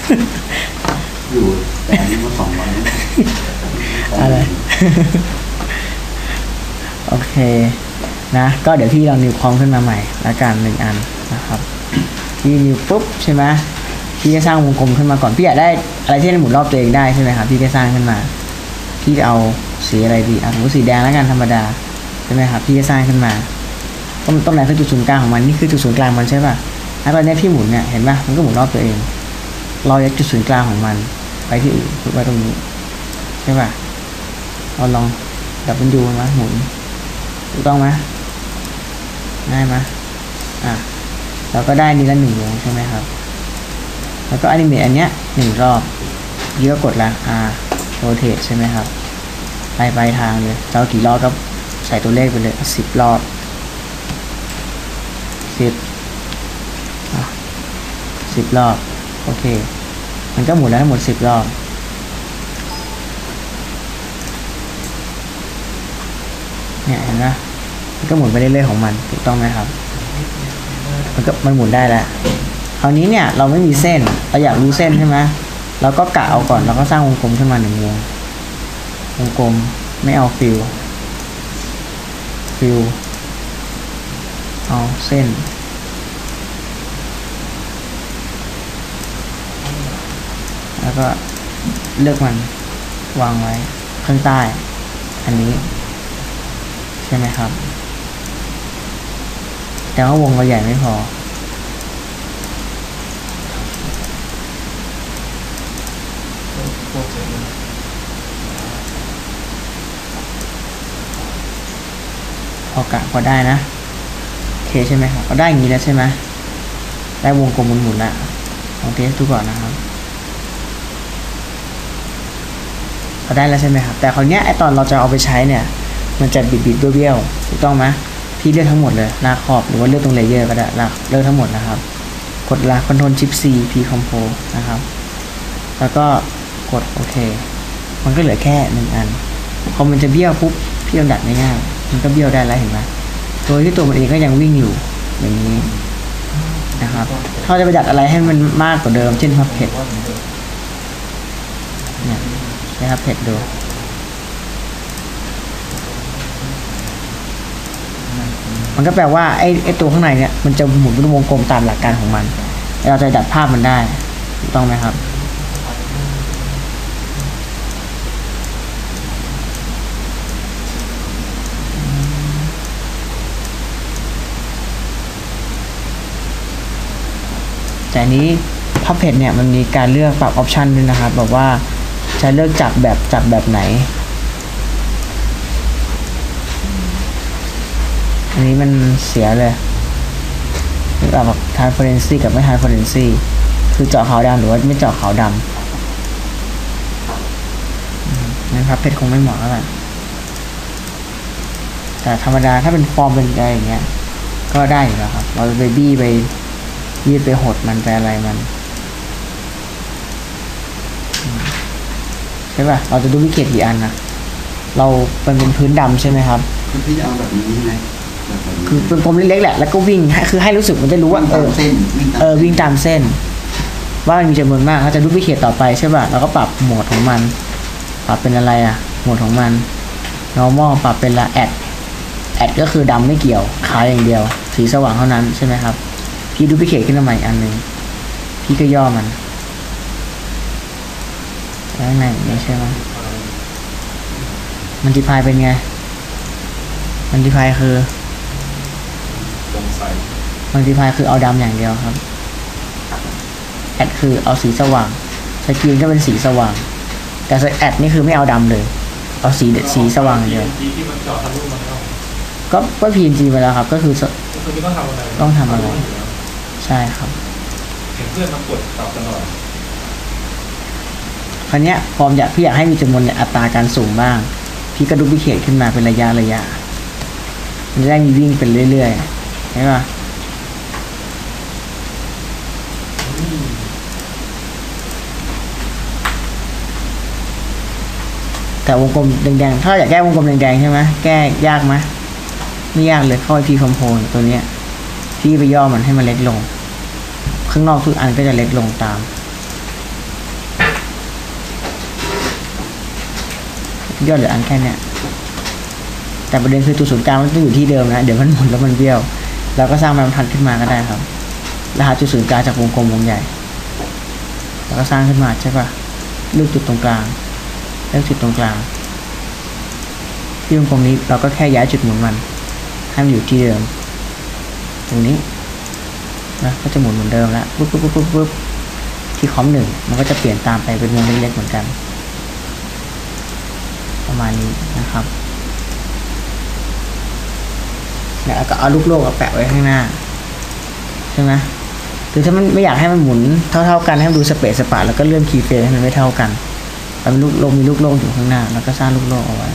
อยู่แต่นี่มา2 วันอะไรโอเคนะก็เดี๋ยวพี่ลองนิวคอมขึ้นมาใหม่แล้วกัน1 อันนะครับพี่นิวปุ๊บใช่ไหมพี่จะสร้างวงกลมขึ้นมาก่อนพี่อยากได้อะไรที่หมุนรอบตัวเองได้ใช่ไหมครับพี่ก็สร้างขึ้นมาพี่จะเอาสีอะไรดีสมมติสีแดงแล้วกันธรรมดาใช่ไหมครับพี่จะสร้างขึ้นมาตรงไหนคือจุดศูนย์กลางของมันนี่คือจุดศูนย์กลางมันใช่ป่ะแล้วตอนนี้พี่หมุนเนี่ยเห็นป่ะมันก็หมุนรอบตัวเองเราจะจุดศูนย์กลางของมันไปที่อื่นไว้ตรงนี้ใช่ป่ะเราลองดับเบิลยูมาหมุนถูกต้องไหมง่ายไหมเราก็ได้นี่ละ1 วงใช่ไหมครับแล้วก็อนิเมตอันเนี้ย1 รอบพี่ก็กดละโรเทตใช่ไหมครับไปทางเลยเรากี่รอบก็ใส่ตัวเลขไปเลย10 รอบ10 รอบโอเคมันก็หมุนแล้วทั้งหมด10 รอบเนี่ยเห็นไหมมันก็หมุนไปเรื่อยๆของมันถูกต้องไหมครับมันหมุนได้แล้วคราวนี้เนี่ยเราไม่มีเส้นเราอยากรู้เส้นใช่ไหมเราก็กะเอาก่อนเราก็สร้างวงกลมขึ้นมา1 วงกลมไม่เอาฟิลเอาเส้นแล้วก็เลือกมันวางไว้ข้างใต้อันนี้ใช่ไหมครับแต่ว่าวงเราใหญ่ไม่พอพอได้นะโอเคใช่ไหมครับพอได้อย่างนี้แล้วใช่ไหมได้วงกลมหมุนๆแล้วลองเทสดูก่อนนะครับพอได้แล้วใช่ไหมครับแต่คราวนี้ไอตอนเราจะเอาไปใช้เนี่ยมันจะบิดเบี้ยวถูกต้องไหมพี่เลือกทั้งหมดเลยลากขอบหรือว่าเลือกตรงเลเยอร์ก็ได้เลือกทั้งหมดนะครับกดลากคอนโทรลชิป C P Compose นะครับแล้วก็กดโอเคมันก็เหลือแค่1 อันพอมันจะเบี้ยวปุ๊บพี่ลองดัดง่ายๆมันก็เบี้ยวได้แล้วเห็นไหมโดยที่ตัวมันเองก็ยังวิ่งอยู่อย่างนี้นะครับถ้าจะไปดัดอะไรให้มันมากกว่าเดิมเช่นพับเพจเนี่ยใช้พับเพจดูมันก็แปลว่าไอ้ตัวข้างในเนี่ยมันจะหมุนเป็นวงกลมตามหลักการของมันเราจะดัดภาพมันได้ถูกต้องไหมครับแต่นี้พับเพจเนี่ยมันมีการเลือกปรับออปชันด้วยนะครับบอกว่าจะเลือกจับแบบไหนอันนี้มันเสียเลยแบบ transparency กับไม่ transparency คือเจาะขาวดำหรือว่าไม่เจาะขาวดำนะครับเพจคงไม่เหมาะแล้วแหละแต่ธรรมดาถ้าเป็นฟอร์มเป็นอะไรอย่างเงี้ยก็ได้อยู่แล้วครับเราไปบี้ไปยืดไปหดมันไปอะไรมันใช่ป่ะเราจะดูวิเกตกี่อันนะเราเป็นพื้นดำใช่ไหมครับพี่จะเอาแบบนี้ไหมคือเป็นผมเล็กๆแหละแล้วก็วิ่งคือให้รู้สึกมันจะรู้ว่าวิ่งตามเส้นว่ามันมีจำนวนมากเขาจะดูวิเกตต่อไปใช่ป่ะเราก็ปรับโหมดของมันปรับเป็นอะไรโหมดของมัน normal ปรับเป็นละแอดก็คือดำไม่เกี่ยวขาวอย่างเดียวสีสว่างเท่านั้นใช่ไหมครับพี่ดูพิเคทขึ้นมาใหม่อันหนึ่งพี่ก็ย่อมันแล้วไงนี่ใช่ไหมมันดิพายเป็นไงมันดิพายคือมันดิพายคือเอาดำอย่างเดียวครับแอดคือเอาสีสว่างสกรีนก็เป็นสีสว่างแต่แอดนี่คือไม่เอาดำเลยเอาสีสว่างอย่างเดียวก็ PNG ไปแล้วครับก็คือต้องทำอะไรใช่ครับเห็นเพื่อนมากดตอบตลอดคราวนี้พอพี่อยากให้มีจำนวนในอัตราการสุ่มบ้างพี่ก็ดูพิเคทขึ้นมาเป็นระยะมันจะได้มีวิ่งเป็นเรื่อยๆใช่ป่ะแต่วงกลมแดงๆถ้าอยากแก้วงกลมแดงๆใช่ไหมแก้ยากไหมไม่ยากเลยเข้าP Composeตัวนี้พี่ไปย่อมันให้มันเล็กลงข้างนอกทุกอันก็จะเล็กลงตามยอดเหลืออันแค่เนี้ยแต่ประเด็นคือตัวศูนย์กลางมันต้องอยู่ที่เดิมนะเดี๋ยวมันหมุนแล้วมันเบี้ยวเราก็สร้างแบรนด์พันขึ้นมาก็ได้ครับแล้วหาจุดศูนย์กลางจากวงกลมวงใหญ่แล้วก็สร้างขึ้นมาใช่ปะเลือกจุดตรงกลางเลือกจุดตรงกลางที่วงกลมนี้เราก็แค่ย้ายจุดหมุนมันให้มันอยู่ที่เดิมตรงนี้นะก็จะหมุนเหมือนเดิมแล้วปุ๊บปุ๊บปุ๊บปุ๊บปุ๊บที่คอมหนึ่งมันก็จะเปลี่ยนตามไปเป็นวงเล็กๆเหมือนกันประมาณนี้นะครับแล้วก็เอาลูกโลกแปะไว้ข้างหน้าใช่ไหมหรือถ้ามันไม่อยากให้มันหมุนเท่าๆกันให้มันดูสเปซสปาแล้วก็เลื่อนคีย์เฟรมให้มันไม่เท่ากันแล้วมีลูกโลกอยู่ข้างหน้าแล้วก็สร้างลูกโลกเอาไว้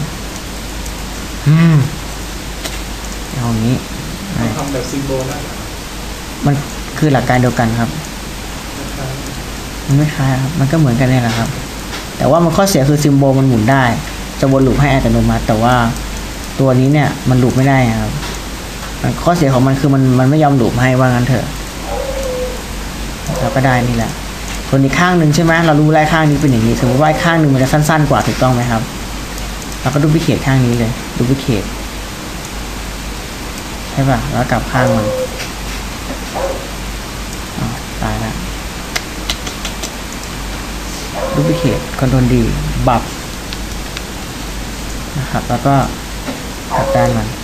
เอาอย่างนี้ทำแบบซิมโบลได้เหรอมันคือหลักการเดียวกันครับมันไม่คล้ายครับมันก็เหมือนกันนี่แหละครับแต่ว่ามันข้อเสียคือซิมโบลมันหมุนได้จะวนลูปให้อัตโนมัติแต่ว่าตัวนี้เนี่ยมันลูปไม่ได้ครับข้อเสียของมันคือมันไม่ยอมลูปให้ว่างั้นเถอะเราก็ได้นี่แหละส่วนอีกข้างหนึ่งใช่ไหมเรารู้ไล่ข้างนี้เป็นอย่างนี้สมมติว่าข้างหนึ่งมันจะสั้นๆกว่าถูกต้องไหมครับเราก็ดูพิเคทข้างนี้เลยดูพิเคทใช่ป่ะแล้วกลับข้างมันตายแล้วดูพิเคทคอนโทรลดีบับนะครับแล้วก็กลับด้านมัน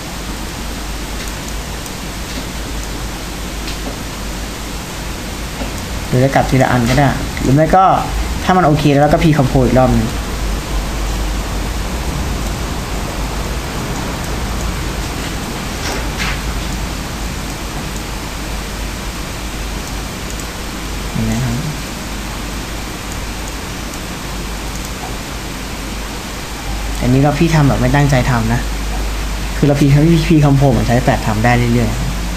หรือจะกลับทีละอันก็ได้หรือไม่ก็ถ้ามันโอเคแล้วก็พีคอมโพอีกรอบนึงเห็นไหมครับอันนี้เราพี่ทำแบบไม่ตั้งใจทำนะคือเราพีคอมโพมันใช้แปดทำได้เรื่อยๆ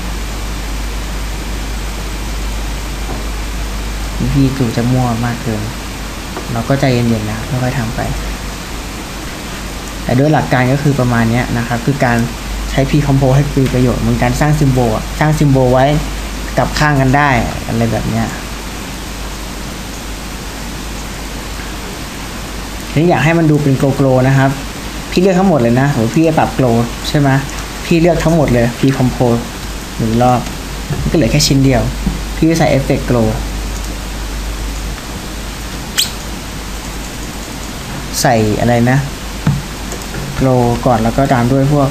พี่ตู่จะมั่วมากเกินเราก็ใจเย็นๆนะค่อยๆทำไปแต่ด้วยหลักการก็คือประมาณนี้นะครับคือการใช้ P-Compo ให้มีประโยชน์เหมือนการสร้างซิมโบลสร้างซิมโบลไว้กับข้างกันได้อะไรแบบนี้ทีนี้อยากให้มันดูเป็นโกลๆนะครับพี่เลือกทั้งหมดเลยนะหรือพี่จะปรับโกลใช่ไหมพี่เลือกทั้งหมดเลย P-Compo 1 รอบก็เหลือแค่ชิ้นเดียวพี่จะใส่เอฟเฟกต์โกลใส่อะไรนะโกลก่อนแล้วก็ตามด้วยพวก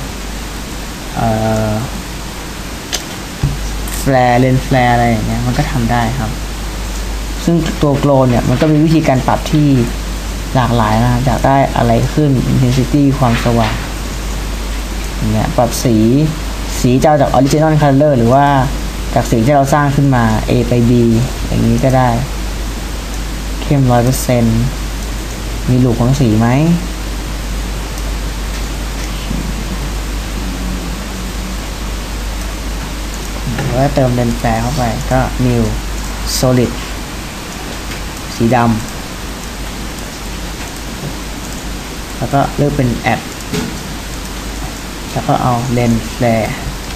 แฟลร์เลนแฟลร์อะไรอย่างเงี้ยมันก็ทำได้ครับซึ่งตัวโกลเนี่ยมันก็มีวิธีการปรับที่หลากหลายนะครับอยากได้อะไรขึ้น intensity ความสว่างอย่างเงี้ยปรับสีจะเอาจาก original color หรือว่าจากสีที่เราสร้างขึ้นมา A ไป B อย่างนี้ก็ได้เข้ม 100%มีลูกของสีไหมแล้วเติมเลนแฟร์เข้าไปก็ new solid สีดำแล้วก็เลือกเป็น add แล้วก็เอาเลนแฟร์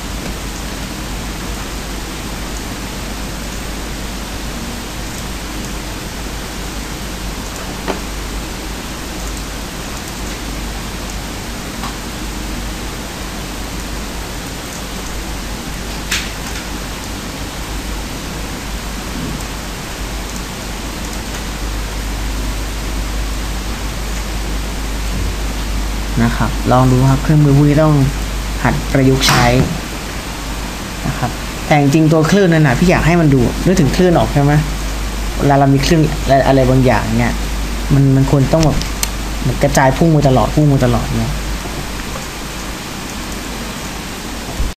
นะครับลองดูครับเครื่องมือพวกนี้ต้องหัดประยุกต์ใช้นะครับแต่จริงๆตัวคลื่นนั่นนะพี่อยากให้มันดูนึกถึงคลื่นออกใช่ไหมเวลาเรามีคลื่นอะไรบางอย่างเนี่ยมันควรต้องแบบมันกระจายพุ่งมาตลอดเนี่ย